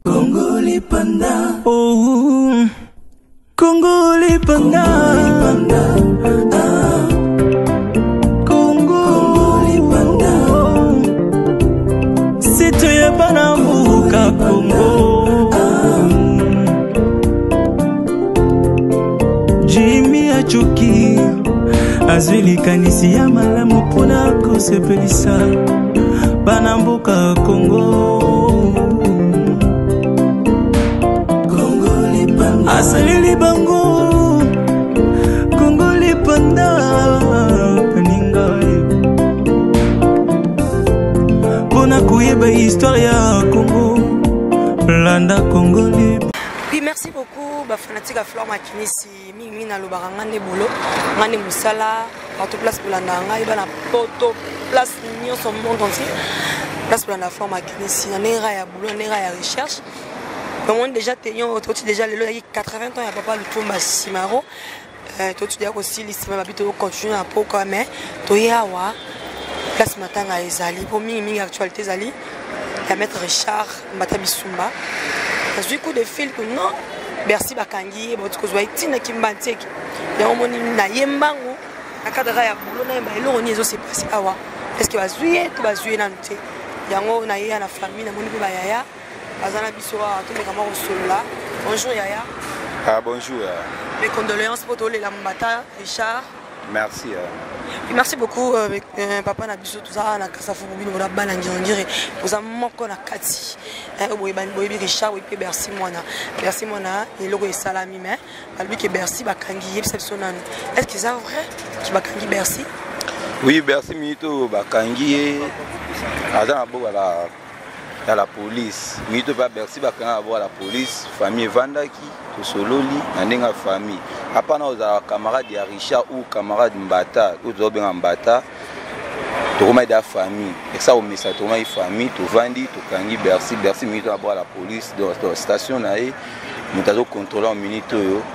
Congolais Panda. Oh, Congolais Panda. Congolais Panda. C'est toi Banambuka Congo. Jimmy Achuki. Azwili kanisi ya malamu pona kosepelisa Banambuka Congo. Asalili bango Congolais Panda Peninga Pona kuyeba histoire ya Congo Landa Congolais. Oui, merci beaucoup fanatique à Flore Makinisi mingi na lobaka ngande bolo ngande musala partout place pour la nanga iba na poto place nyonso monde entier place pour la Flore Makinisi na nera ya bolo nera ya recherche. Comment déjà tenions déjà le 80 ans ya papa Lutumba Simaro tu dis aussi l'histoire babito continue à pourquoi mais to yawa place matanga ezali pour mingi actualité ezali ya maître Richard Matabisumba parce que coup de fil que non Bercy bakangi botiko zwa itina kimbanteki ya omoni na yembango akadara ya bulo na yemba eloko ni ezo se passer awa est-ce que bazuye to bazuye na nte yango na ye na famille na moni pe ba yaya azana bisoa to me kama osolola. Bonjour yaya. Ah bonjour. Mes condoléances pour tous les Lambata Richard. Merci. Merci beaucoup papa na biso tout ça na kasa fubu bino la bana ngirongire poza moko na kati boyebi Richard oui merci mwana et logo salami mais lui que Bercy bakangi yebisa biso nanu est-ce que c'est vrai qui bakangi Bercy? Oui Bercy mito bakangi azana bo à la police mito ba Bercy bakanga bo la police famille Vandaki to sololi na ndenga famille apana oza camarade ya Richard ou camarade Mbata ou zobenga Mbata to koma da famille et ça au message to ma famille to vandi to kangi Bercy mito abo la police de la station na e mutazo contrôler en minute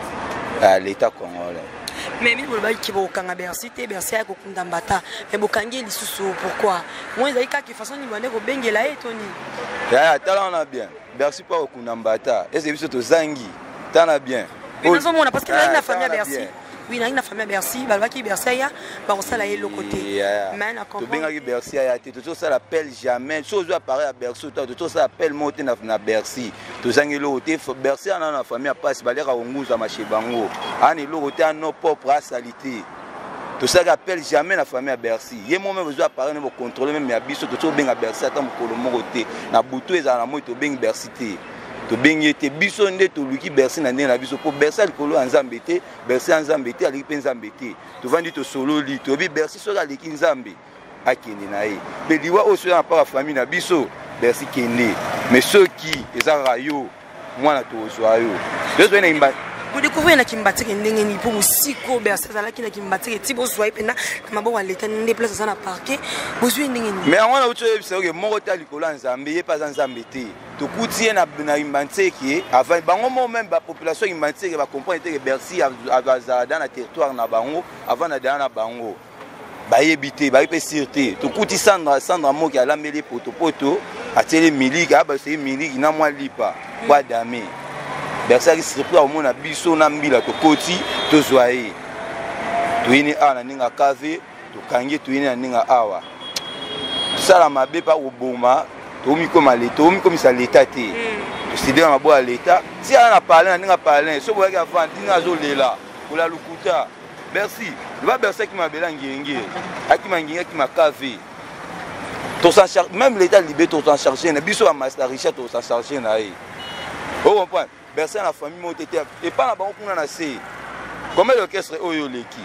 à l'état congolais. Mais vous voyez qu'il faut kanga Bercy a kokunda Mbata mais bokangi lisusu pourquoi moi ils ka ki façon ni bande ko bengela e toni ya tala on a bien Bercy pas kokunda Mbata et c'est biso to zangi tana bien mais nous sommes parce que là il a famille à Bercy. Oui, il a une famille à Bercy, Balbaki Bercy, Barossa là est le côté. Mais na to benga ki Bercy ya te to ça l'appelle jamais. Chose apparaît à Bercy, to ça appelle monter na Bercy. To zangi lo côté Bercy na famille à passe balera onguza machebango. Ani lo côté en propre à salité. To ça appelle jamais na famille à Bercy. Yé moi même besoin apparaît pour contrôler même ya biso to benga Bercy ata mokolo moko te. Na butu ezala mo to benga Bercy te. To bengi te biso nde to luki Bercy na ndena biso po Bercy likolo nzambe te Bercy nzambe te ali pe nzambe te to vandi to solo li to bi Bercy so la leki nzambe akende na ye pe liwa oso na pa famille na biso Bercy kende mais ceux qui ezara yo mwana to ozwa yo bezo na imba vous découvrez na kimbatike ndenge ni pour siko Bercy za la kina kimbatike ti bo zwa ipena kama bo waleta ndé place za na parquet bozwi ndenge ni mais ngwana uto yebisa ke moko ta likolo nzambe ye pa nzambe te to kutie na imanteke avant bango même ba population imanteke ba comprendre que Bercy a dans la territoire na bango avant na dans na bango ba yebité ba pe sûreté to kuti Sandra moki ala meli poto ateli miliki aba c'est miliki na mwa lipa kwa dame Bercy a surpris au mona biso na mbila to koti to zoaye to ini ana ninga kave to kangi to ini na ninga awa sala mabe pa oboma tomi comme l'état tomi comme ça l'état te to sidé na boa l'état si ana parler na ninga parler so boya ka fa ndinga zo lela ola lukuta Bercy va Bercy qui m'a belangenge akima nginga qui m'a cavé to s'en charge même l'état libé to s'en charger na biso a master Richard to s'en charger na e o comprendre Bercy na famille motete et pas na bango kuna na se comment l'orchestre oyo leki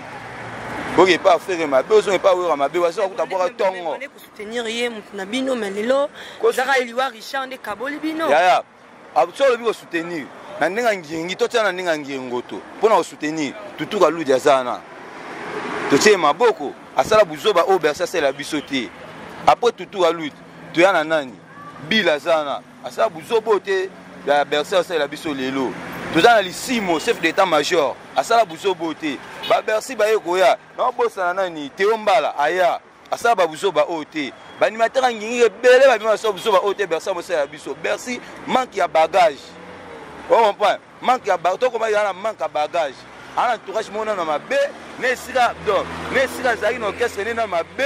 ok pas faire ma besoin pas oura ma besoin ko tabora tongo ko soutenir ye mutuna bino melelo zaka eliwa Richard nde kaboli bino ya absolument bi ko soutenir na ndinga ngingi to tana ndinga ngingoto pona ko soutenir tutuka ludi azana to tie maboko asala buzoba o Bercy sala bisoté après tutuka ludi to yana nani bila zana asala buzobo te la Bercy sala biso lelo to zana lisimo chef d'état major asala buzobo te ba Bercy ba yekoya na bosa nani Théo Mbala aya asala babuso ba ote banimateur ngingi ebele babima so buso ba ote Bercy mosala biso Bercy manque ya bagage on comprend manque ya bagage to comment yana manque ya bagage ana entourage mona na mabe ne sika donc ne sika zaki no orchestre ne na mabe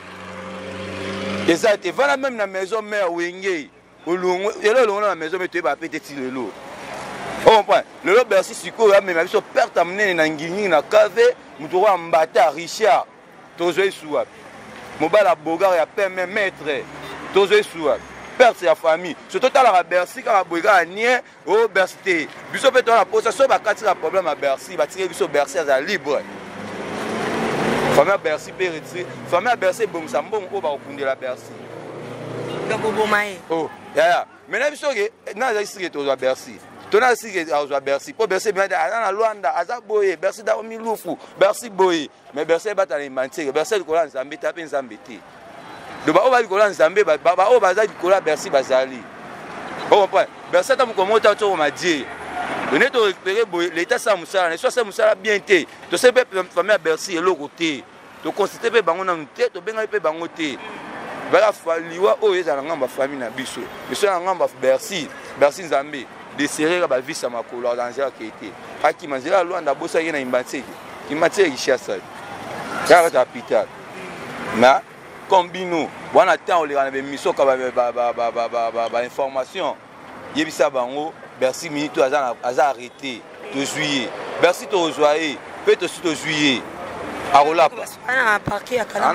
exact voilà même na maison mère wenge olongo yelo na maison mais tu ba peut-être lelo on comprend le Bercy siko ya même biso perte amener na ngingi na cave muto wa mbata Richard tozo esuwa mobala bogar ya peme maître tozo esuwa perte ya famille surtout la Bercy ka boiga nie o Bercy biso pe to na posa so ba kati la problème à Bercy ba tirer biso Bercy à libre famille Bercy pe retire famille Bercy bon ça bon ko ba okunde la Bercy donc bon mai oh ya mais na biso ke na za sire to Bercy tona sire à Bercy po Bercy bien na Luanda aza boye Bercy da milufu Bercy boye mais Bercy ba ta mentir Bercy ko la nzambe ta pe nzambe te do ba o ba ko la nzambe ba o ba za ko la Bercy bazali on comprend Bercy ta mo ko mota to ma die on est to récupérer boye l'état sa musala ne soit sa musala bien te to se pe famille Bercy elo côté to constater pe bango na te to benga pe bango te bala faliwa o eza na ngamba famille na biso biso na ngamba Bercy nzambe de serrer ba vie sa makolo dans ya kete aki manzela Luanda bosa yena imbatse qui matière richesse ça va hôpital mais combino bwana temps on les mission ka ba information yebisa bango Bercy minute aza arrêté de juillet Bercy to joie peut to suite juillet arola pas ana parquet à Kalam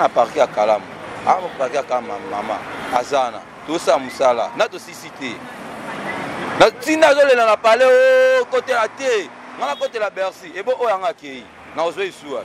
mama azana to sa musala na to sisité na tina zo le na parler au côté la té na côté la Bercy et bon o yanga ki na ozo isuwa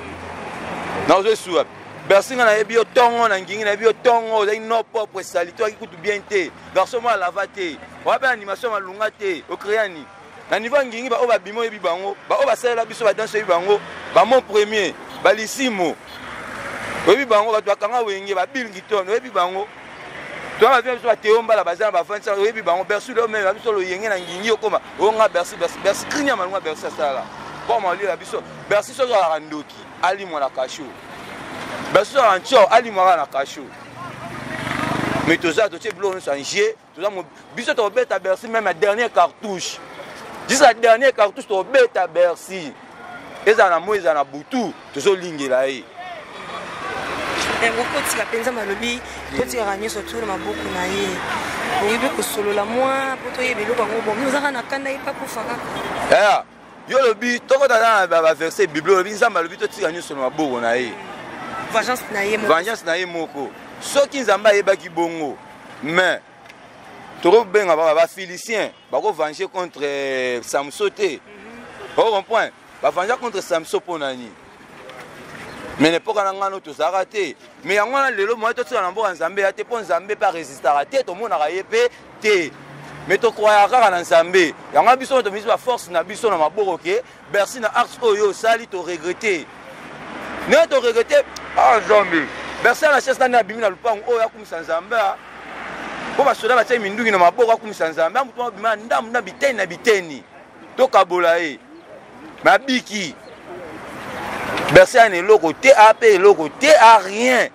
Bercy na yebi otongo na ngingi na yebi otongo za no propre salito akikutu bien te garçon moi lava te wa ba animation malunga te o créani na niveau ngingi ba o ba bimo yebi bango ba o ba sala biso ba danse yebi bango ba mon premier ba lisimo yebi bango ba to kanga wenge ba bilingi tono yebi bango to ba bien so ba teomba la bazana ba fansa yebi bango Bercy le même ba biso lo yenge na ngingi okoma o nga Bercy krinya malunga Bercy sala bon mali la biso Bercy so la randoki ali mo la kasho Bercy en tio ali mo la kasho mais tout ça to tche blon changer tout ça biso to beta Bercy même la dernière cartouche dis la dernière cartouche to beta Bercy eza na mo eza na butu to so lingela e ngoko tika penza malobi to tika ranyo surtout na mabuku na ye oyibe ko solo la moi poto yebe lo bango bon nous na kanda ipa ko faka yo lobi toko tata ba verset bible lobi nzamba lobi to tika nyuso na mabuku na ye vengeance na ye moko soki nzamba yebaki bongo mais toro benga ba Philisien ba ko venger contre Samson te on comprend ba venger contre Samson ponani mais n'importe quand on a tout ça raté mais on a le moment tout ça na mboka nzambe ya te po nzambe pas résister raté to mona rayepe te mais to croire kaka na nzambe yanga biso to biso ba force na biso na maboko ke Bercy na arts oyo sali to regretter ne to regretter ah nzambe Bercy na chasse na bimi na lupango oyo akumisa nzambe po ba soda ba tse mindungi na maboko akumisa nzambe amuto bima ndamu na biteni to kabola e mabiki Bercy a le côté AP le côté à rien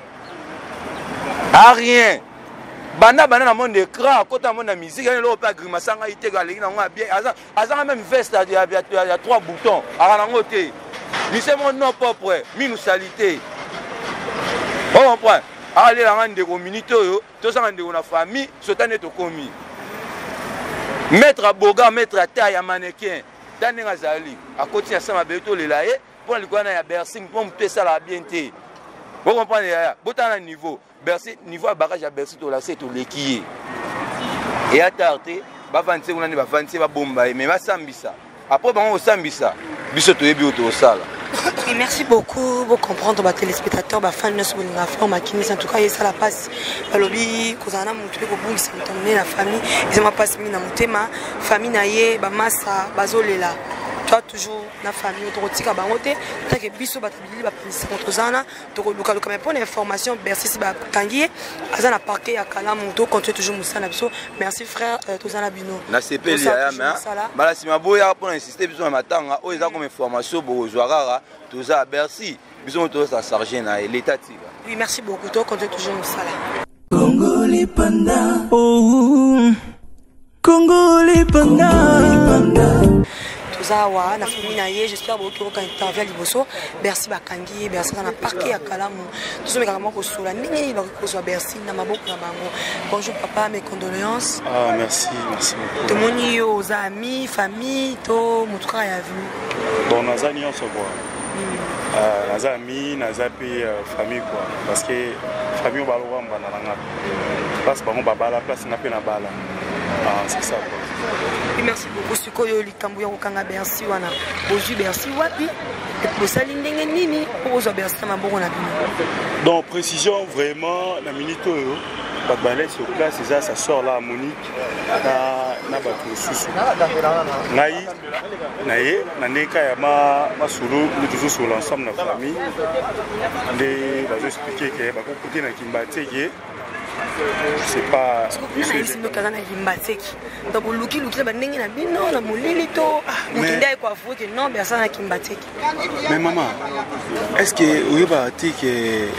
bana na monde écran côté monde musique le pas grimasanga ite galingi na ngwa bien azanga même veste il y a 3 boutons ara nango te ni c'est mon nom propre mi nous salité on comprend aller la rendre des minutes yo to sanga ndeko na famille sotane to komi mettre à boga mettre à taille à mannequin tanenga zali à côté ya sama beto lelaye pour le quoi na Bercy pour me ça la bien te vous comprenez botana niveau Bercy niveau bagage à Bercy to la c'est to lekiye et atarté ba vanti on ba vanti ba bomba mais ba sambisa après ba on sambisa biso to yebi to sala. Et merci beaucoup pour comprendre les téléspectateurs ba fan news bolinga fort makini en tout cas ça la passe balobi kozana mutu ko bungisa mutamne la famille ils m'a passe mina mutema famille na ye ba massa bazolela toi toujours na famille autorotika bangote tant que biso batabili ba police kontozana to luka luka mais pour l'information Bercy si ba kangié azana parquet ya Kalam to continue toujours musana biso merci frère tozana bino na CP ya mais bala si maboya pour insister biso na matanga o eza comme information bo zoarara toza Bercy biso to sa charger na l'état tiba Oui, merci beaucoup. Toi, continue toujours Moussala. Congolais Panda. Oh, Congolais Panda. Tozawa, na famille naie, j'espère beaucoup qu'on intervient à Liboso. Bercy Bakangi, Bercy dans la parquet à Kalamu. Tout ce mécanisme pour cela. N'est-ce pas Bercy, na maboko na bango. Bonjour papa, mes condoléances. Ah merci beaucoup. Tout le monde y aux amis, famille, tout mon travail à vu. Bon, Nazani on se voit. Naza amis, Naza puis famille quoi. Parce que famille on va voir en banana. Place bango babala, place na pe na bala. Ah c'est ça quoi. Et merci beaucoup. Ce que vous likambu ya okanga Bercy wana. Bonjour Bercy wapi. Et pour ça l'indenge nini pour vous Bercy na bongo na bino. Donc précision vraiment la minute Badbalais sur place déjà sa soeur là Monique na batu susu. Naye na neka ya ma solo nous toujours sur l'ensemble de la famille. Les va expliquer que ba côté na Kimbateke. Je sais pas. Je ne kazana Kimbateki. Donc luki ba ndenge na bino na molili to mukindai kwa fuke non personne na Kimbateki. Mais maman, est-ce que oui ba que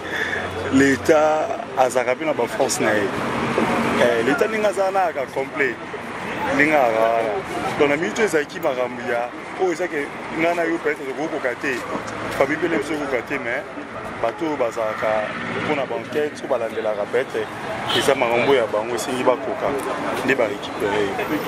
l'État a zarabé na ba force na l'État ninga zana ka complet. Ninga dans la minute ezaki baramuya o ezaki ngana yo peut-être ko kokate. Famille pele so kokate mais bateau bazaka pour la banquette sur balandela rapete et ça marambo ya bango esengi bakoka nde ba récupérer.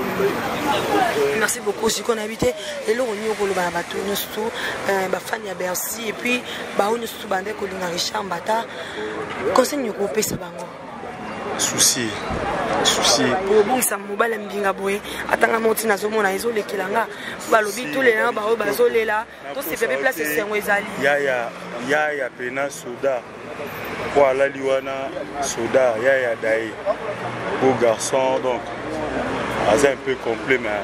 Merci beaucoup si qu'on habité et là on y ko ba bateau surtout ba fan ya Bercy et puis ba on surtout bande ko linga Richard Mbata conseil ko pesa bango souci pour bon ça mobile mbinga boye atanga monti na zomo na ezole kilanga balobi tous les na ba bazolela to c'est bébé place sengo ezali ya pena soda pour la liwana soda ya dai beau garçon donc un peu complet mais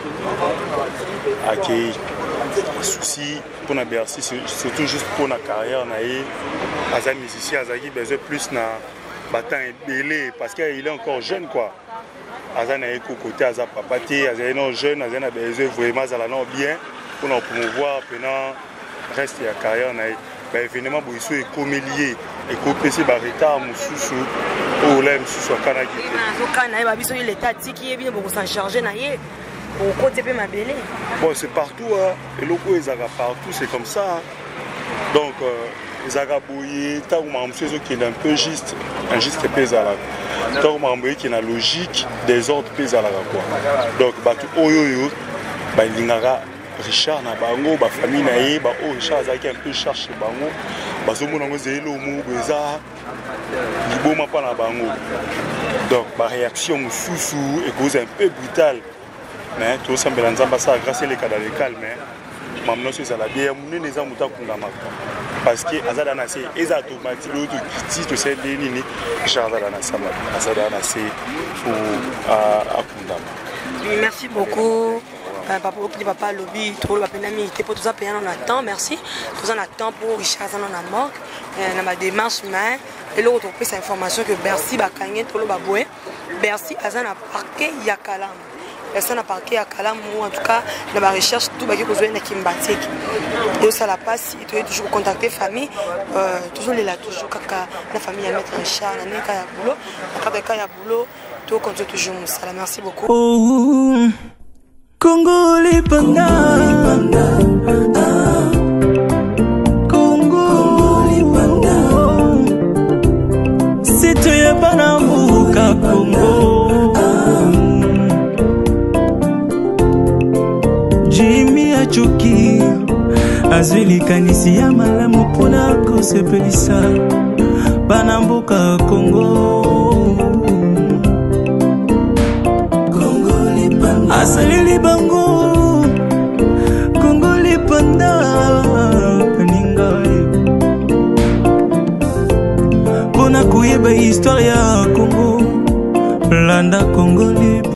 accueilli souci pour la Bercy surtout juste pour la carrière naïe as un musicien azaki besoin plus na battant belé parce qu'il est encore jeune quoi. Azana est côté Aza papati, Azana jeune, Azana besoin vraiment Azana bien pour nous promouvoir pendant reste la carrière naïe. Ben évidemment boisso est comélier et copécer barita mususu ou l'aime sous kanaki. Kana ba biso l'état tiki est bien pour s'en charger naïe. Au côté pe ma belé. Bon c'est partout hein. Et loko ezaka partout c'est comme ça. Hein. Donc Zagabouye, tant que qui est un peu juste, injuste pesala. Tant que qui est la logique des autres pesala quoi. Donc batu oyoyo, ba lingara Richard na bango, ba famille nae, ba o Richard zaki un peu chercher bango, ba zomo nango zelo mu beza, liboma pa na bango. Donc ba réaction mususu et cause un peu brutale. Mais tout ça belanzamba ça grâce les cas dans le calme. Mamno c'est ça la bien mune neza muta kungama. Parce que Azadana c'est automatique l'autre qui dit que c'est des lignes Azadana sama Azadana c'est pour Akundama. Merci beaucoup papa lobby trop la peine amitié pour tout ça payant on attend merci tout ça on attend pour Richard on a mort dans ma démarche mais et l'autre peut cette information que Bercy Bakangi tout le baboué Bercy Azana parquet Yakalam. Personne n'a parqué à Kalam ou en tout cas dans ma recherche tout bagage besoin de Kimbateki et ça la passe il doit toujours contacter famille toujours les là toujours kaka la famille à mettre un chat la neka ya boulot kaka ya boulot tout continue toujours ça merci beaucoup. Oh Congolais Panda Congolais Panda c'est toi bana muka Congo Jimmy Achoki azwili kanisi ya malamu pona kosepelisa bana mboka Congo Congolais Panda asalili bango Congolais Panda peninga pona kuyeba histoire ya Congo landa Congolais